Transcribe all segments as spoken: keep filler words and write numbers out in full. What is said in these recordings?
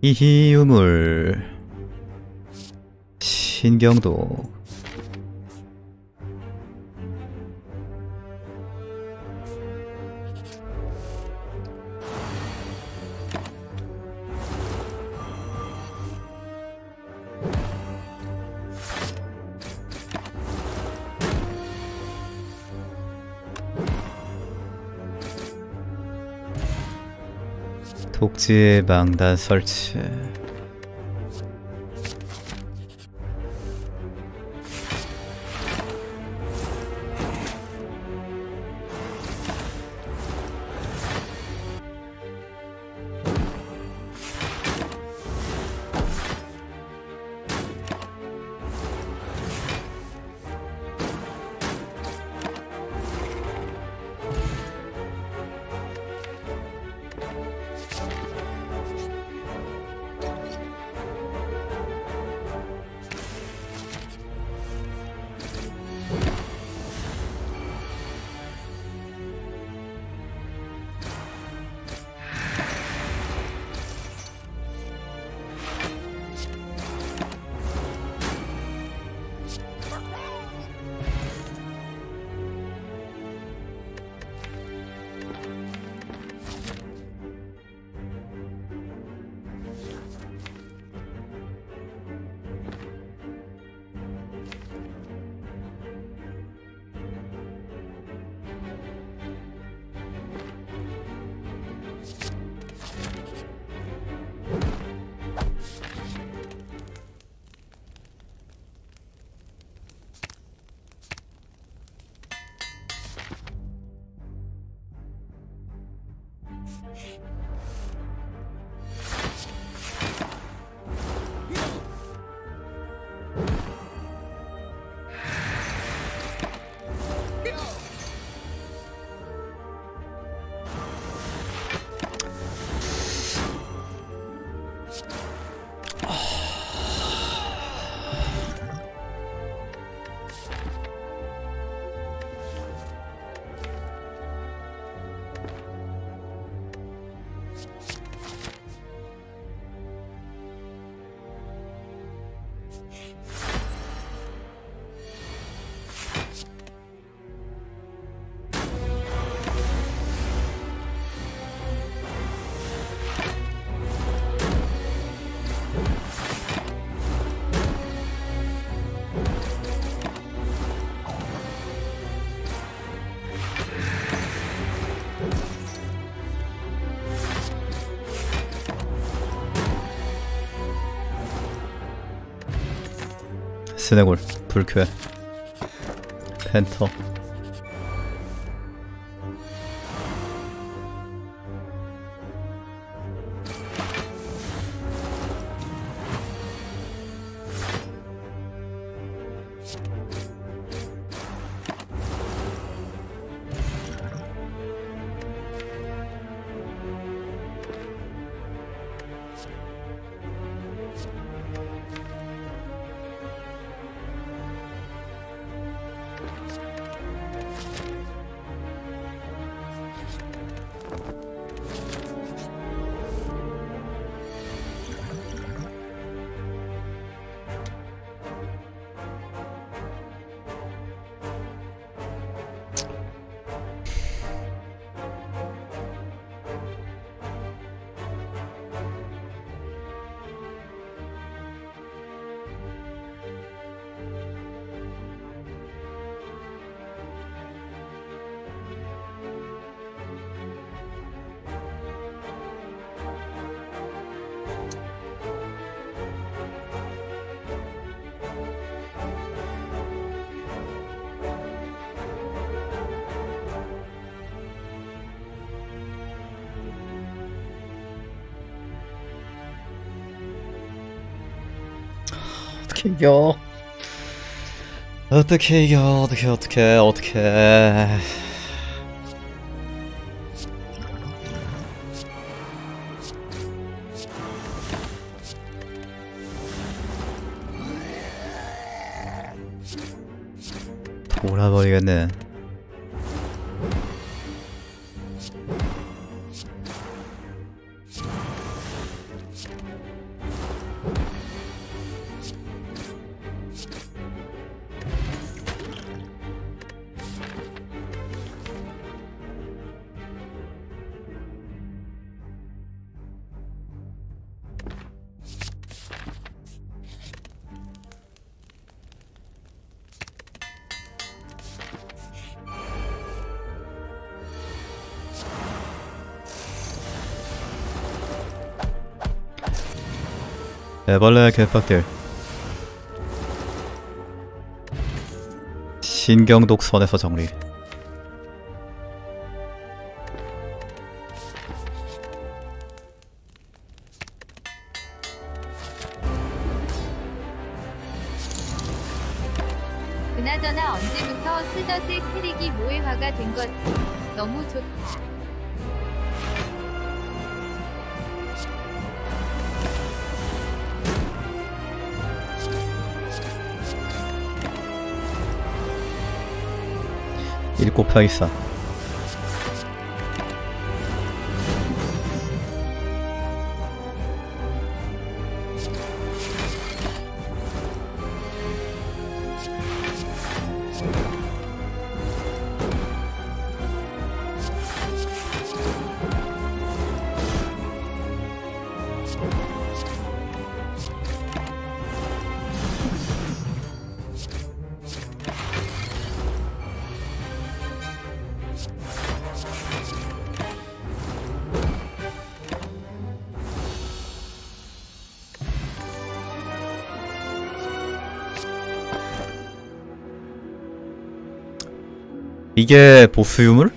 이희유물 신경도 독지 망단 설치. 스네골 불쾌 펜터 어떻게 이겨? 어떻게 이겨? 어떻게 어떻게 어떻게? 돌아버리겠네. 애벌레 개빡들. 신경독 선에서 정리. 그나저나 언제부터 스더스의 캐릭이 모해화가 된 거지? 너무 좋다. 일 곱하기 사. 이게 보스 유물?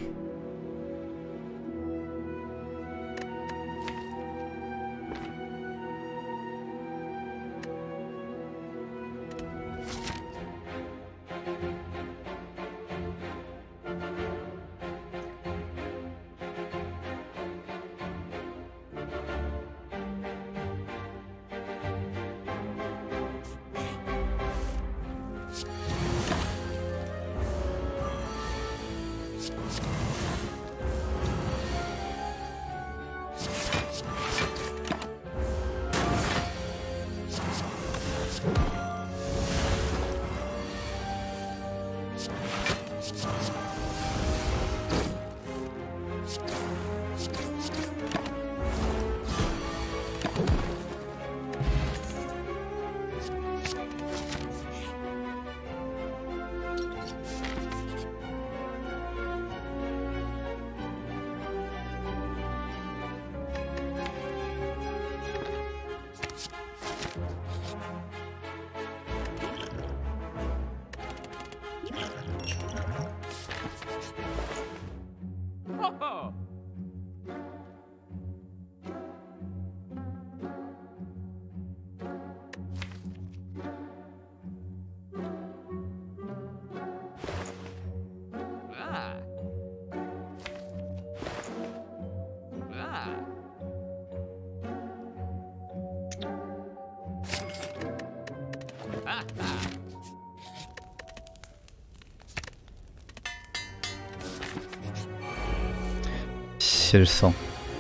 실성.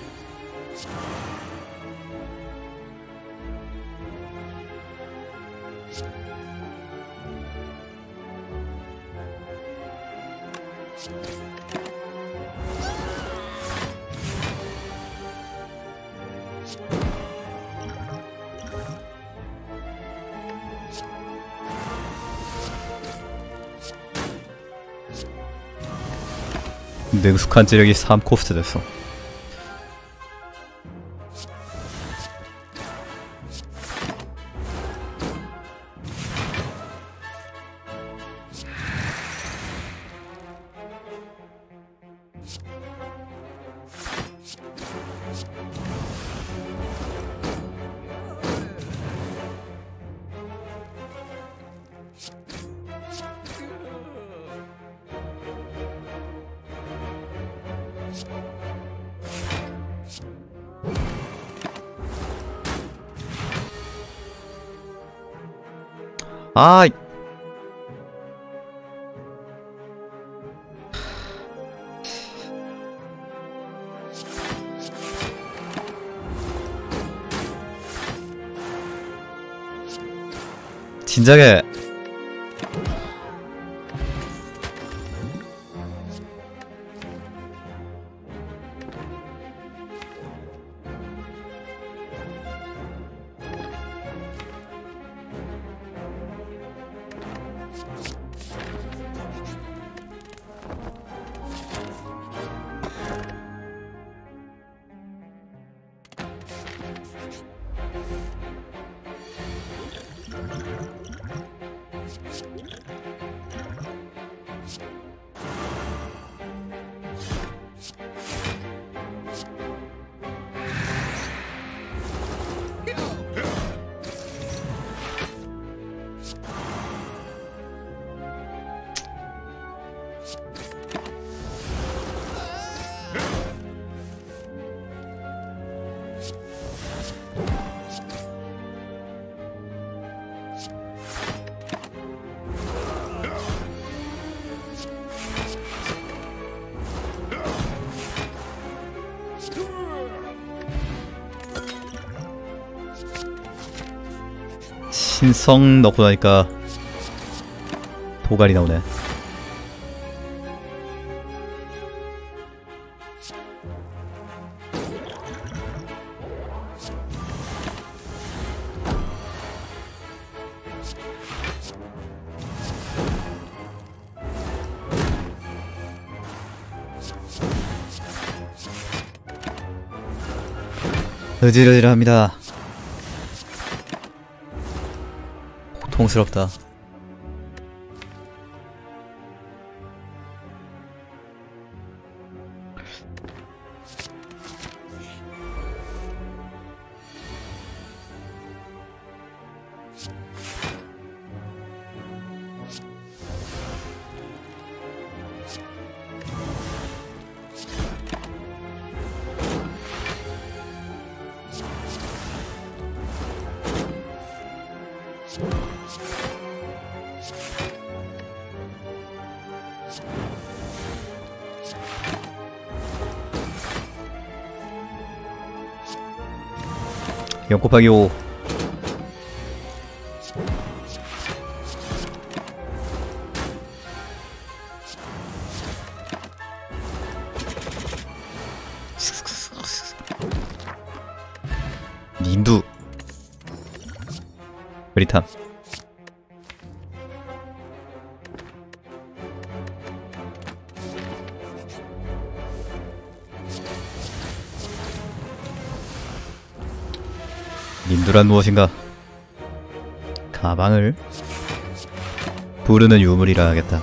능숙한 지력이 삼 코스트 됐어. 아, 진작에 신성 넣고 나니까 도갈이 나오네. 으질으질합니다. 고통스럽다. 영 곱하기 오. 님두 그리탐. 님두란 무엇인가? 가방을 부르는 유물이라 하겠다.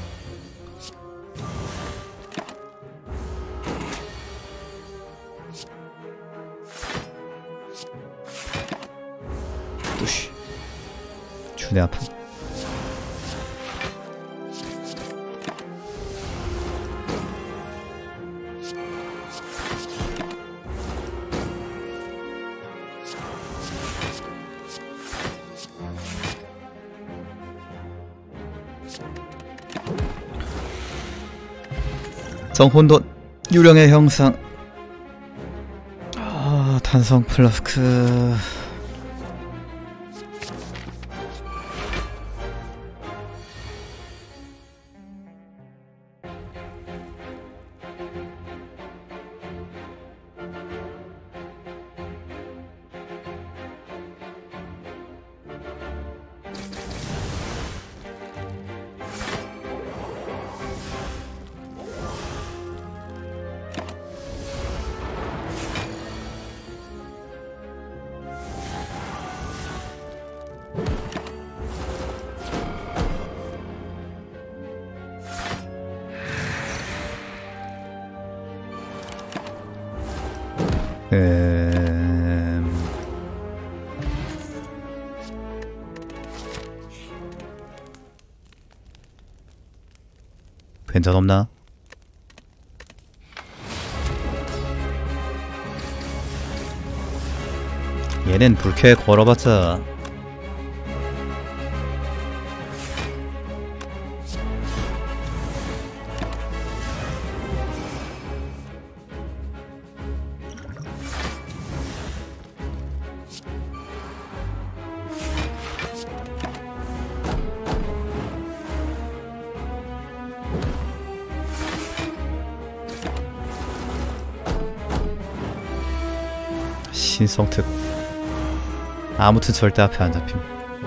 뚜시 주내 아픔. 성혼돈 유령의 형상. 아, 탄성 플라스크. 음... 괜찮없나? 얘넨 불쾌 걸어봤자 신성특. 아무튼 절대 앞에 안 잡힘.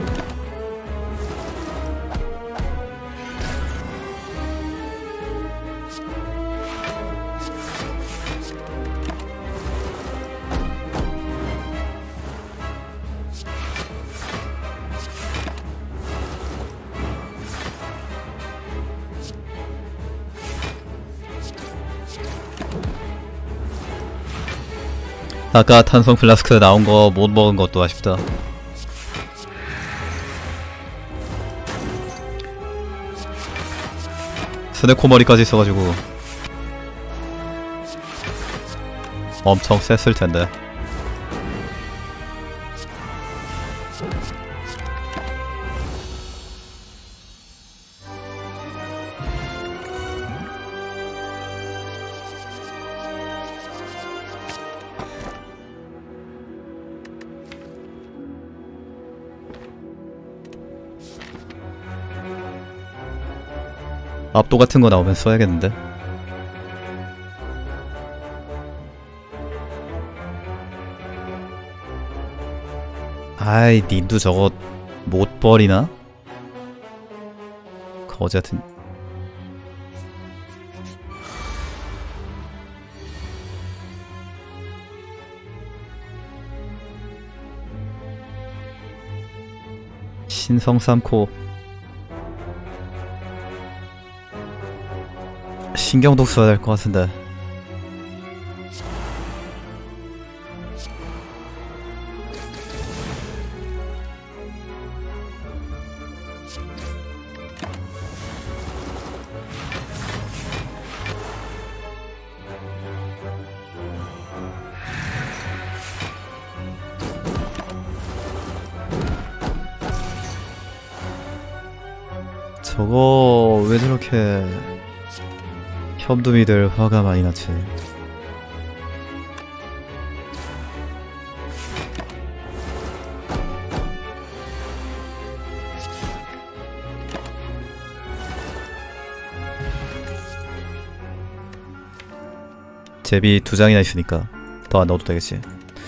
아까 탄성 플라스크 나온 거 못 먹은 것도 아쉽다. 스네코머리까지 있어가지고 엄청 셌을 텐데. 압도 같은 거 나오면 써야겠는데? 아이, 님도 저거 못 버리나? 거지 같은. 신성 삼코. 신경도 써야 될 것 같은데. 저거 왜 저렇게 현두미들 화가 많이 났지. 제비 두 장이나 있으니까 더 안 넣어도 되겠지.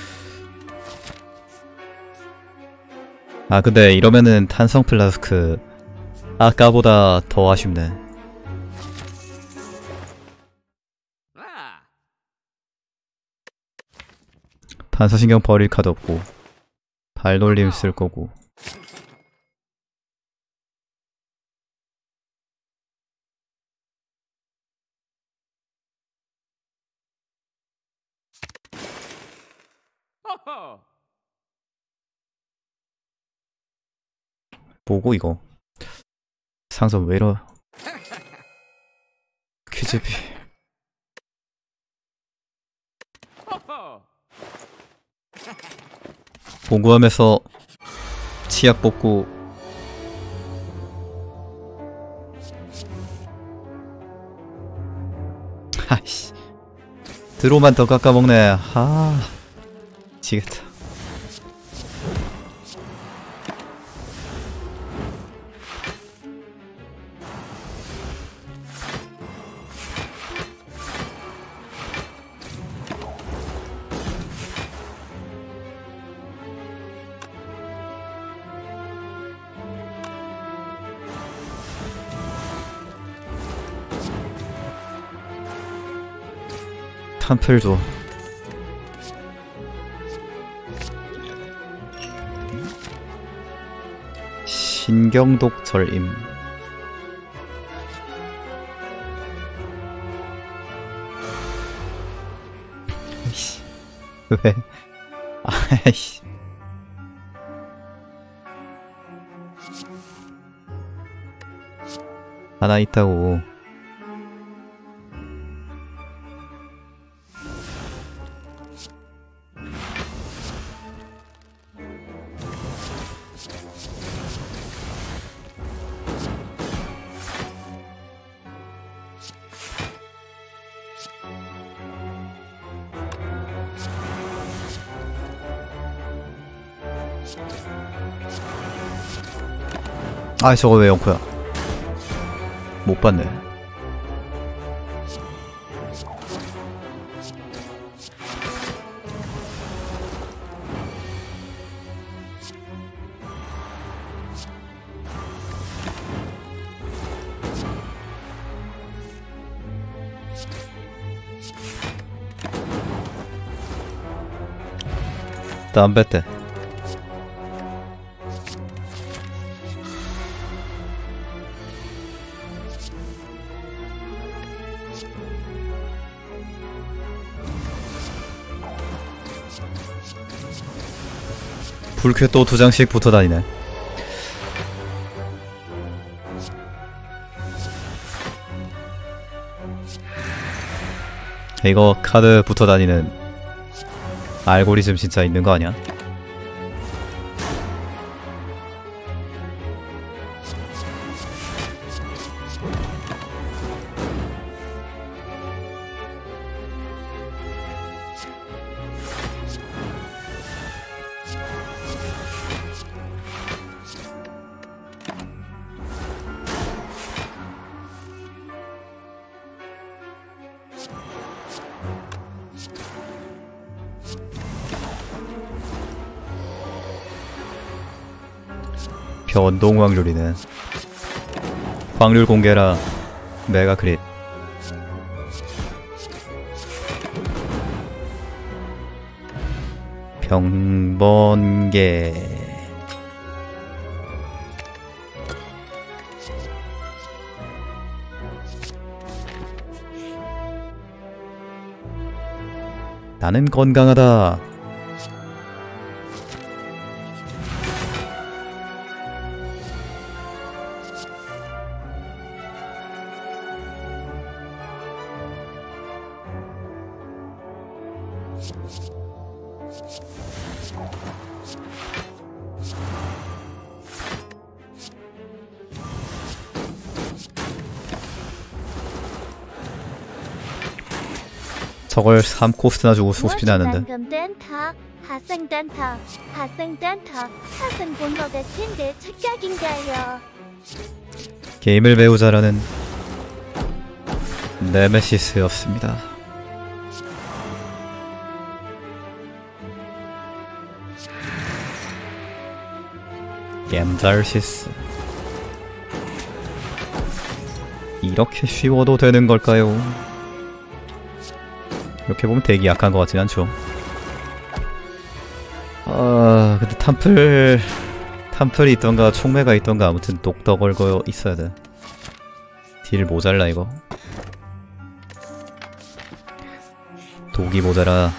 아 근데 이러면은 탄성 플라스크 아까보다 더 아쉽네. 반사신경 버릴 카드 없고 발놀림 쓸 거고. 뭐고 이거? 상점 왜 이러? 퀴즈비. 봉구함에서 치약 뽑고 아이씨 드로만 더 깎아먹네. 아 지겠다. 탐플도 신경독 절임. 아이씨 왜? 아이씨 하나 있다고. 아 저거 왜 영코야? 못 봤네. 담배 때 불쾌 또 두 장씩 붙어 다니네. 이거 카드 붙어 다니는 알고리즘 진짜 있는 거 아니야? 변동 확률이네. 확률 공개라 메가 크릿. 병번개. 나는 건강하다. 저걸 삼 코스트나 주고 쓰고 싶진 않은데. 덴타, 하생 덴타, 하생 덴타, 하생 본거 대체인데 착각인가요? 게임을 배우자라는 네메시스였습니다. 겜잘시스. 이렇게 쉬워도 되는 걸까요? 이렇게 보면 되게 약한 것 같진 않죠. 아 근데 탐플 탐플이 있던가 총매가 있던가 아무튼 녹더 걸고 있어야 돼. 딜 모자라 이거. 독이 모자라.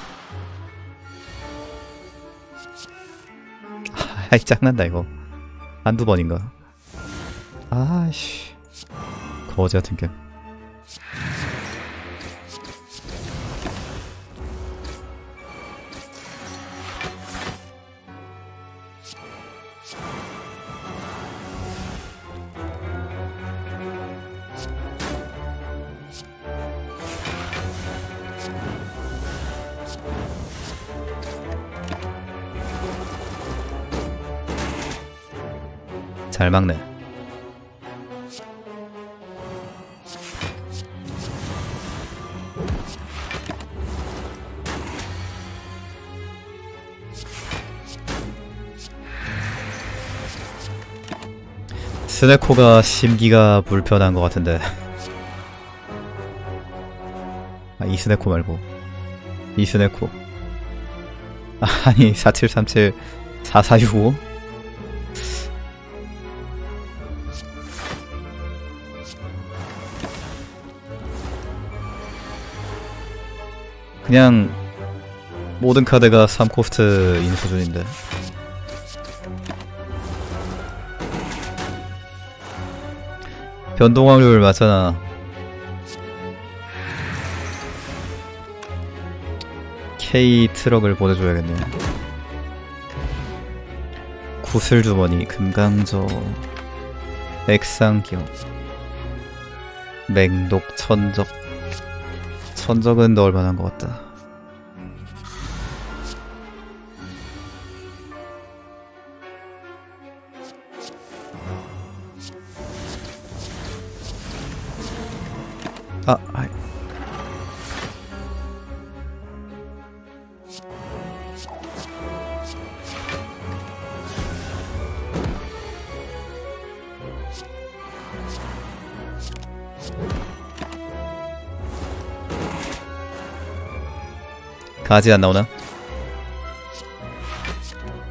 아이 짱난다 이거. 한두 번인가. 아씨 거지 같은 게. 잘 막네. 스네코가 심기가 불편한 것 같은데. 아, 이 스네코 말고 이 스네코. 아니 사칠삼칠 사사육오? 그냥 모든 카드가 삼 코스트인 수준인데. 변동 확률 맞잖아. K 트럭을 보내줘야겠네. 구슬주머니, 금강저, 액상기업, 맹독, 천적. 천적은 넣을 만한 것 같다. 아, 아이. 가지 안 나오나?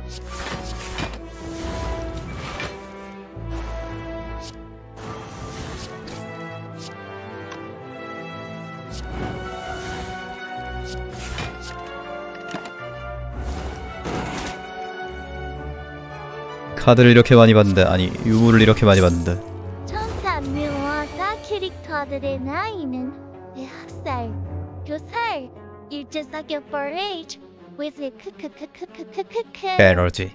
카드를 이렇게 많이 받는데, 아니 유물을 이렇게 많이 받는데. 천사 묘화사 캐릭터들의 나이는 대학 살, 두 살, 일제 사격 for age, with 크크크크크크크크. 에너지.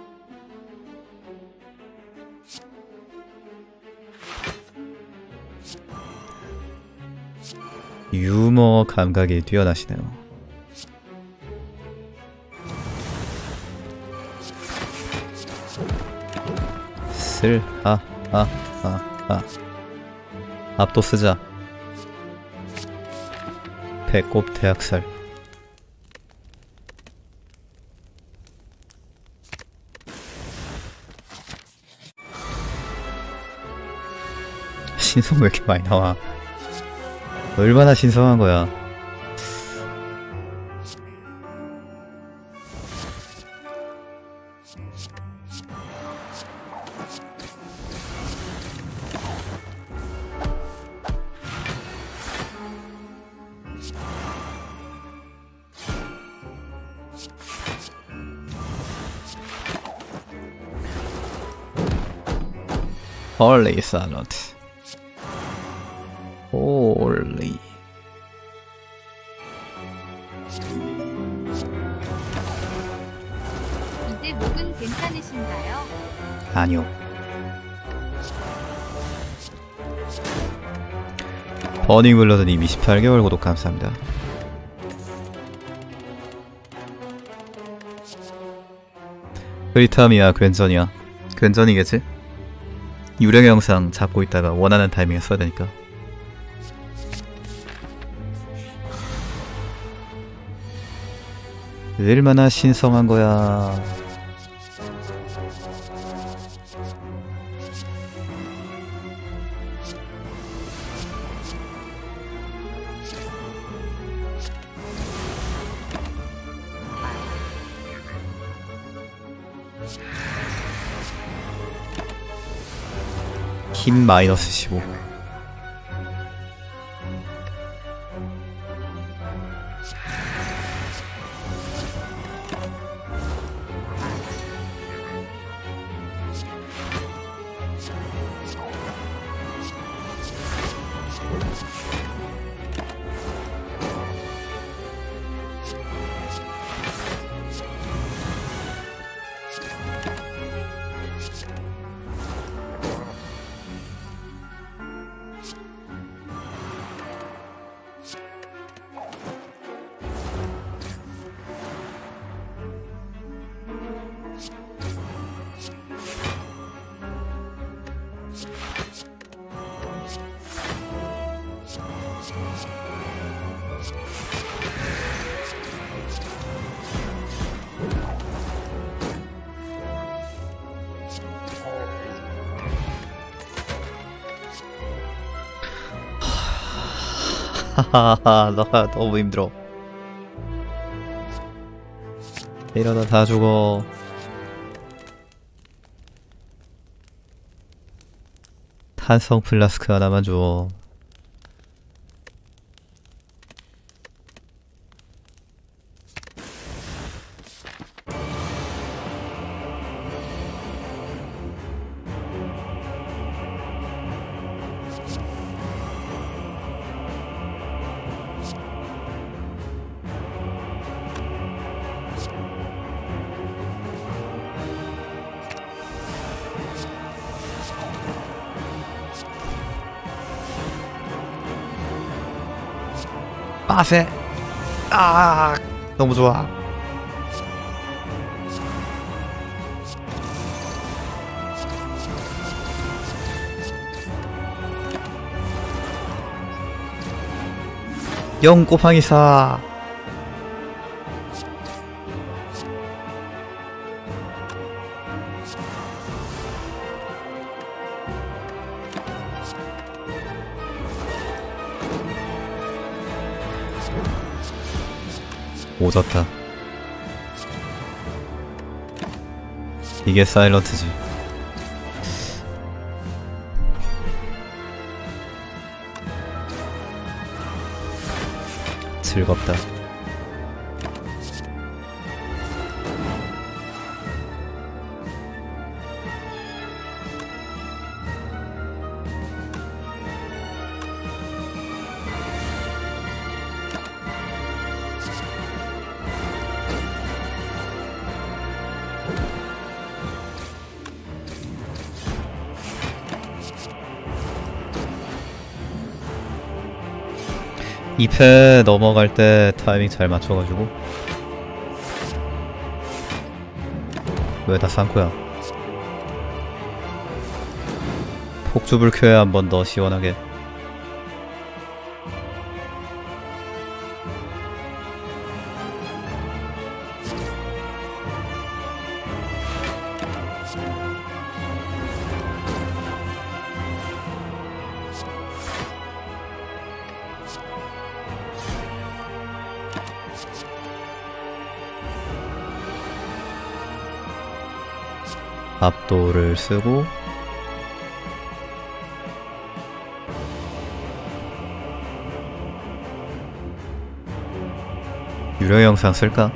유머 감각이 뛰어나시네요. 슬, 아, 아, 아, 아. 앞도 쓰자. 배꼽 대학살. 신성 왜 이렇게 많이 나와? 얼마나 신성한 거야? 홀리 살러드. 홀리. 이제 목은 괜찮으신가요? 아니요. 버닝블러드님 이십팔 개월 구독 감사합니다. 프리탐이야 괜전이야. 괜전이겠지? 유령 영상 잡고 있다가 원하는 타이밍에 써야 되니까. 얼마나 신성한 거야. 힘 마이너스 십오. 하하하, 너가 너무 힘들어. 이러다 다 죽어. 탄성 플라스크 하나만 줘. 빠세. 아, 너무 좋아. 영 곱하기 사. 오졌다. 이게 사일런트지. 즐겁다. 이 패 넘어갈 때 타이밍 잘 맞춰가지고. 왜 다 쌍코야? 폭주불 켜야 한 번 더 시원하게. 압도를 쓰고 유료 영상 쓸까?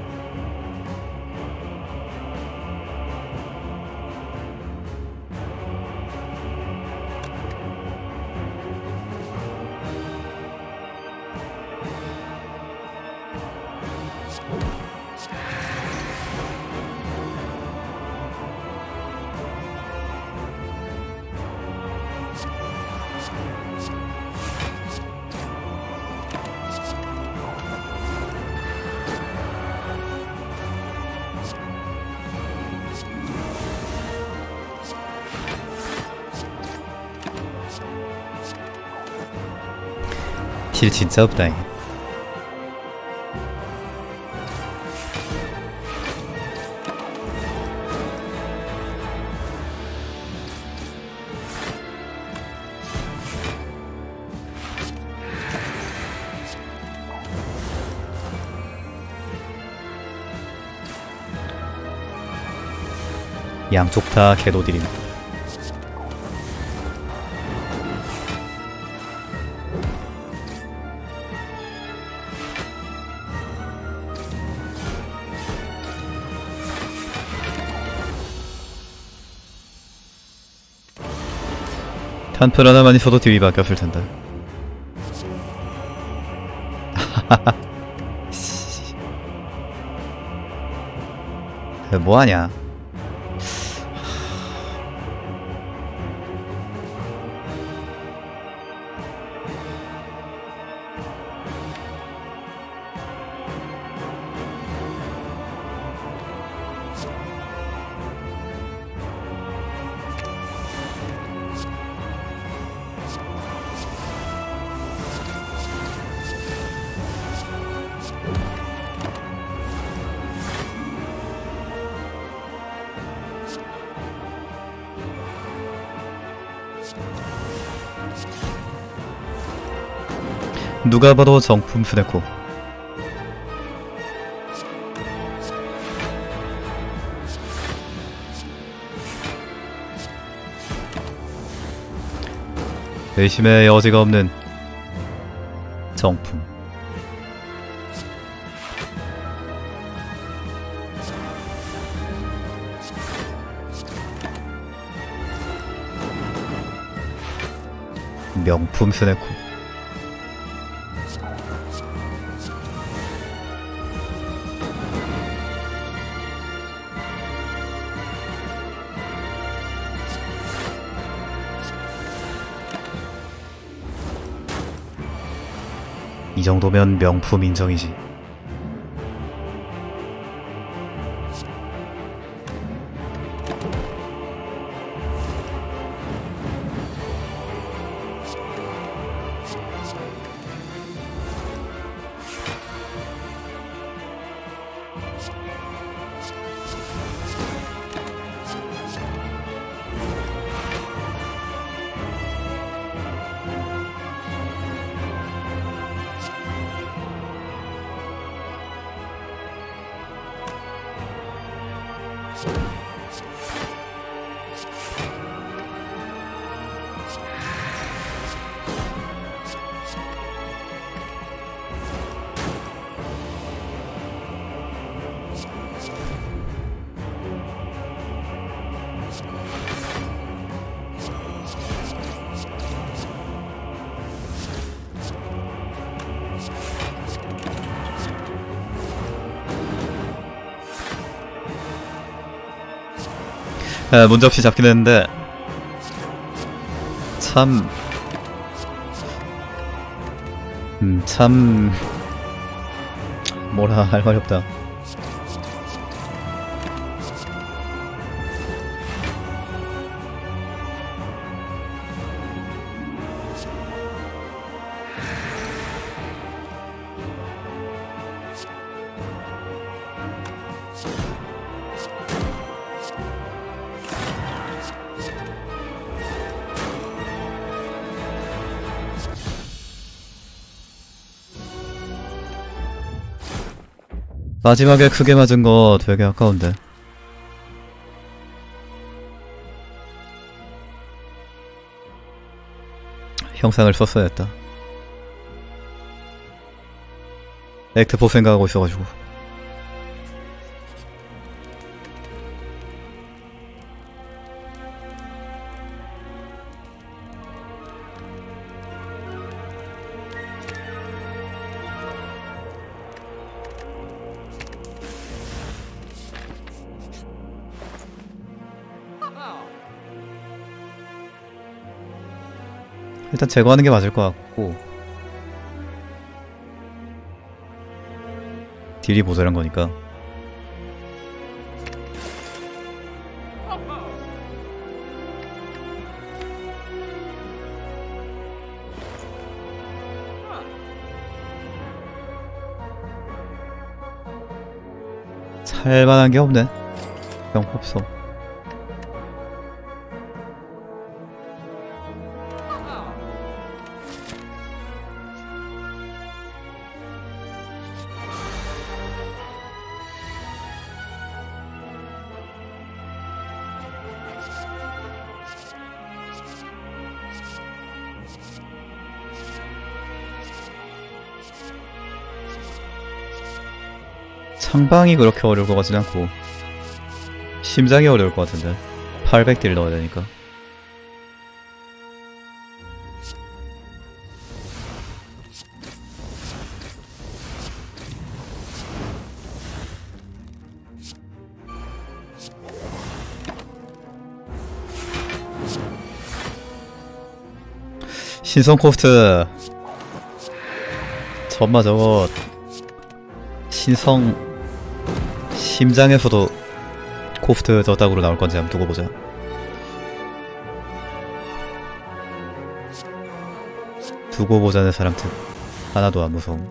딜 진짜 없다잉. 양쪽 다 개도딜임. 탄플 하나만 있어도 딜이 바뀌었을 텐데. 뭐하냐? 누가 봐도 정품 스네코. 의심의 여지가 없는 정품. 명품 스네코. 이 정도면 명품 인정이지. 아, 문제없이 잡긴 했는데 참... 음, 참... 뭐라 할 말이 없다. 마지막에 크게 맞은 거 되게 아까운데. 형상을 썼어야 했다. 액트 사 생각하고 있어가지고. 일단 제거하는 게 맞을 것 같고, 딜이 모자란 거니까. 살만한 게 없네. 영 없어. 창방이 그렇게 어려울 것 같진 않고 심장이 어려울 것 같은데. 팔백 딜 넣어야 되니까. 신성 코스트. 전마 저거 신성 심장에서도 코스트 저 딱으로 나올 건지 한번 두고 보자. 두고 보자는 사람 특 하나도 안 무서움.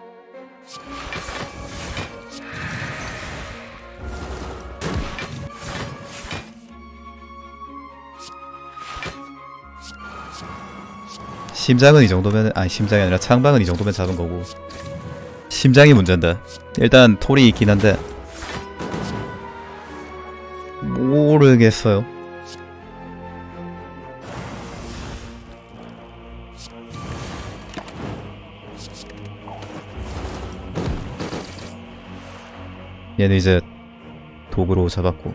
심장은 이 정도면, 아니 심장이 아니라 창방은 이 정도면 작은 거고 심장이 문제인데. 일단 톨이 있긴 한데 모르겠어요. 얘는 이제 도구로 잡았고,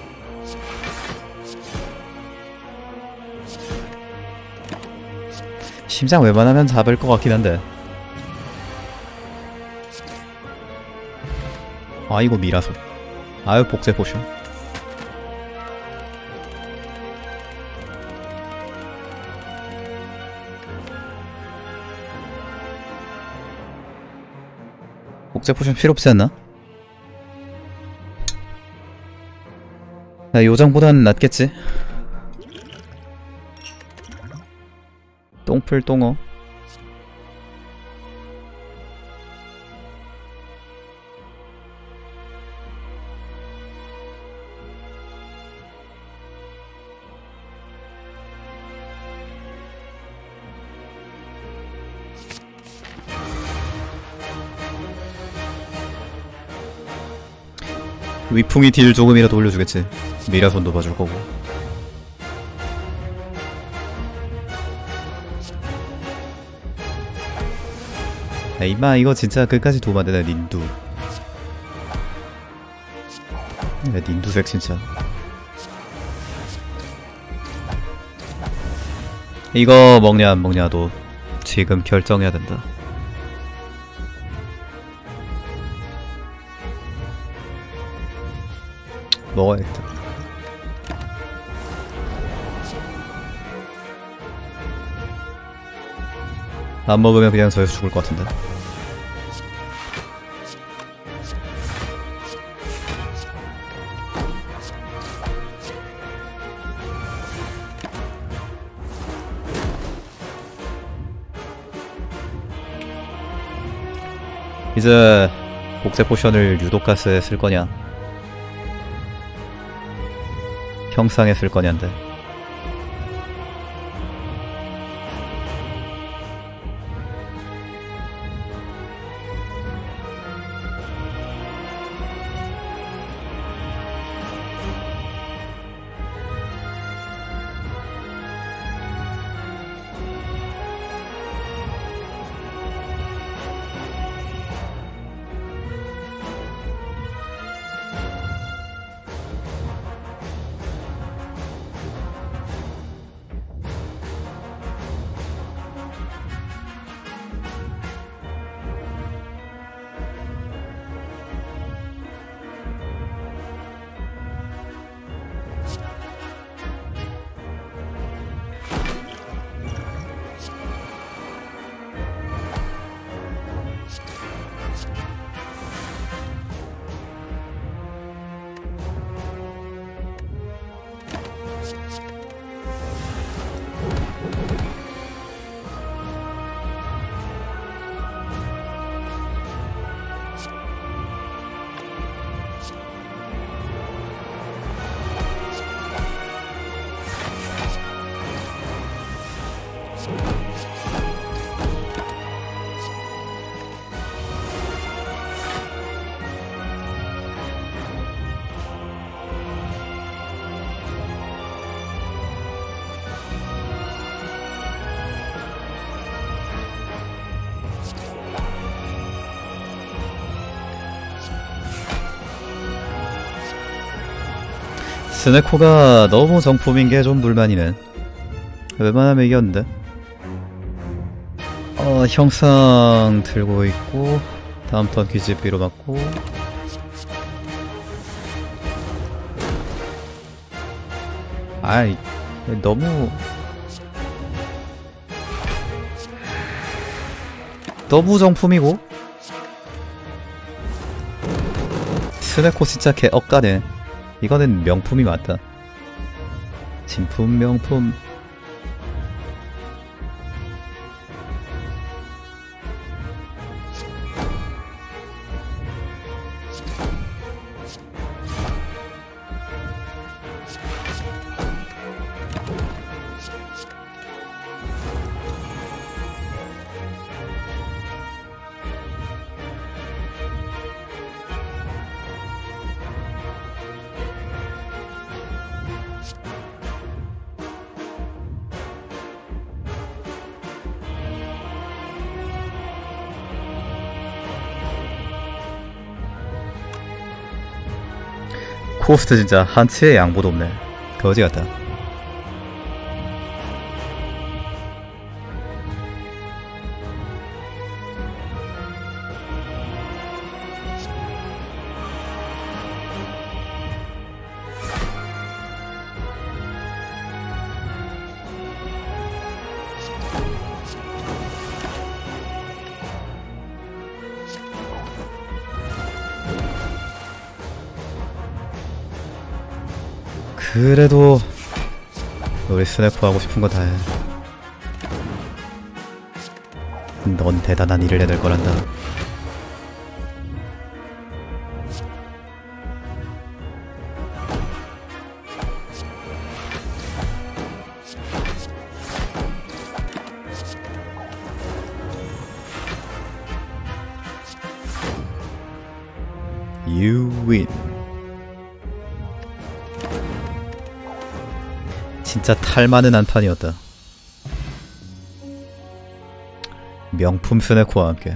심장 웬만하면 잡을 것 같긴 한데. 아이고 미라소. 아유 복제 포션. 복제 포션 필요 없지 않나? 야, 요정보단 낫겠지? 똥풀 똥어. 위풍이 딜 조금이라도 올려주겠지. 미라손도 봐줄 거고. 야 임마 이거 진짜 끝까지 도움 안되네. 닌두. 야 닌두색 진짜. 이거 먹냐 안 먹냐도 지금 결정해야 된다. 먹어야겠다. 안 먹으면 그냥 저에서 죽을 것 같은데. 이제 복제 포션을 유독가스에 쓸 거냐 형상에 쓸 거냐인데. 스네코가 너무 정품인게 좀 불만이네. 웬만하면 이겼는데. 어, 형상 들고 있고 다음 턴 귀집비로 맞고 아이 너무 너무 정품이고 스네코 진짜 개 억가네. 이거는 명품이 맞다. 진품 명품. 코스트 진짜 한치의 양보도 없네. 거지 같다. 그래도 우리 스네코 하고 싶은 거 다 해. 넌 대단한 일을 해낼 거란다. You win. 진짜 탈 많은 한판이었다. 명품 스네코와 함께.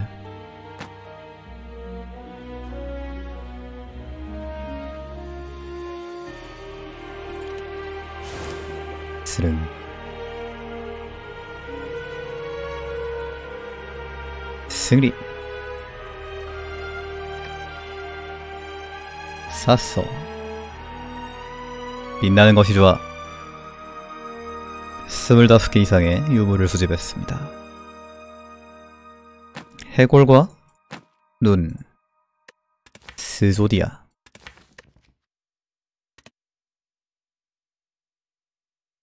스릉. 승리. 샀어. 빛나는 것이 좋아. 스물다섯 개 이상의 유물을 수집했습니다. 해골과 눈 스조디아